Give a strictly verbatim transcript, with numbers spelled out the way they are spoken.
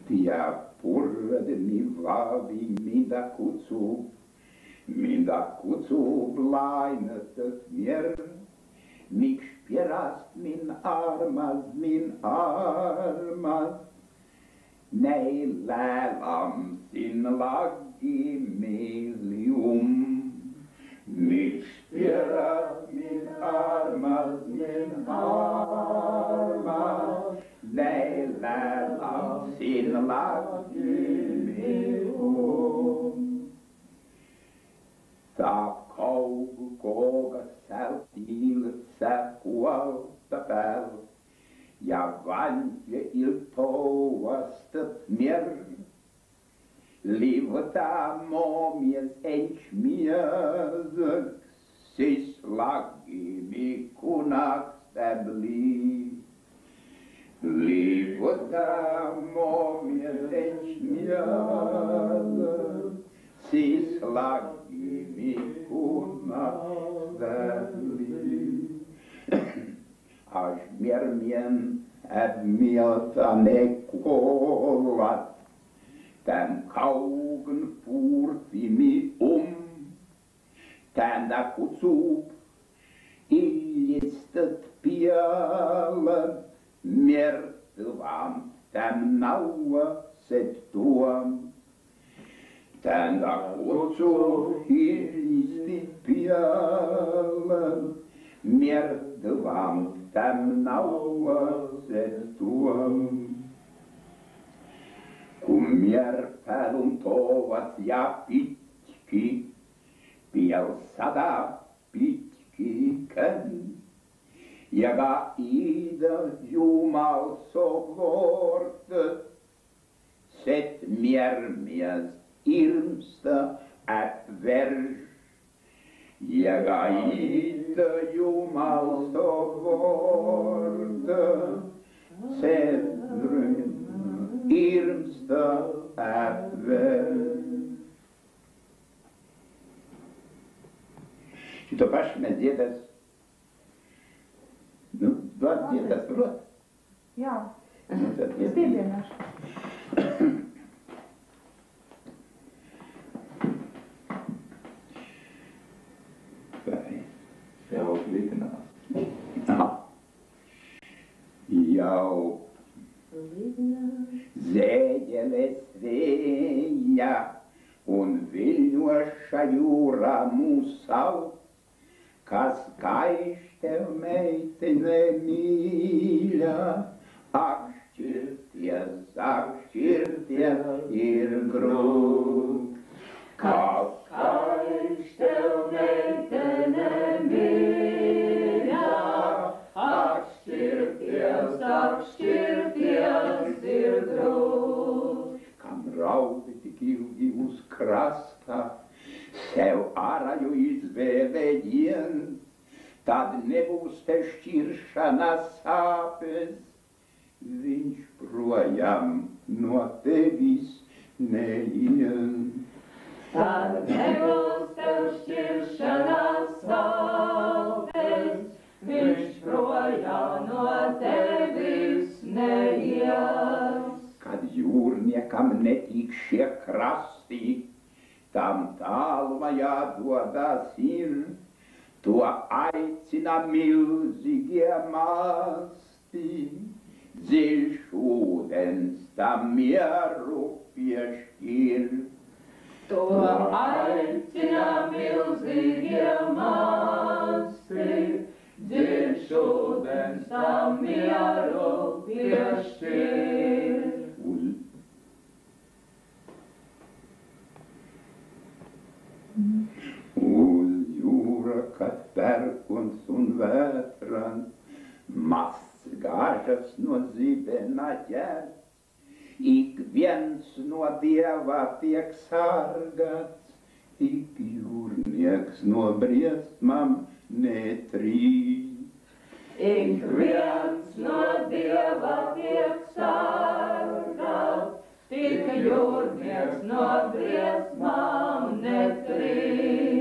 Pia pură de mivavi minda kucu, minda kucu blaine das mir, mich spierast min armas, min armas, nei lälam sin lagi milium. Mich spierast min armas, min armas, nei lälam sin lagi milium. Tā kaugu koga sältiil säkualta pääl, ja vanje iltoastat mir. Livta momies enchmiezăk, sis lagi mi kunaks tabli. Livta momies enchmiezăk, sis lagi mi kunaks tabli. Aș miermien ad miltane kolat, den kaugen purti mi um, den da kutsub, illistet pielen, mertvam, den naua set tuam. Den da kutsub, illistet pielen, mertvam, den naua set tuam. Cum mierpelum tovas ja pitki, piel sada pitki ken, jaga ida jumal sovort, set miermies irmsta at verj, jaga ida jumal sovort, set irmsta at verj. Și to pași me dietas, nu, doar dietas rot. Jā, Nu, tad es dietas. pievienošu. Vai, jau līdzinās. Aha. Jau zēģele svēja un viļņoša jūra mūsau, kas kaištev meitene mīļa, ak šķirties, ak šķirties ir grūti. Kas kaištev meitene mīļa, ak šķirties, ak šķirties ir grūti. Kam raudi tik ilgi uz krasta, sev araju izvēlējiens, tad nebūs te šķiršanās sāpes, viņš projām no tevis neien. Tad nebūs tev šķiršanās sāpes, viņš projām no tevis neies. Kad jūrniekam netīk šie krasti, tam tālumā jādodas ir, to aicina milzīgie masti, dziļš ūdens tam mieru piešķir. To aicina milzīgie masti, dziļš ūdens tam mieru piešķir. Uz, uz jūra, kad pērkons un vētrans, mazgāžas no zibena ķer, ik viens no dieva tiek sargāts, ik jūrnieks no briesmām netrīc. Ik viens no dieva tiek sargāts, tik jūrnieks no briesmām netrīc.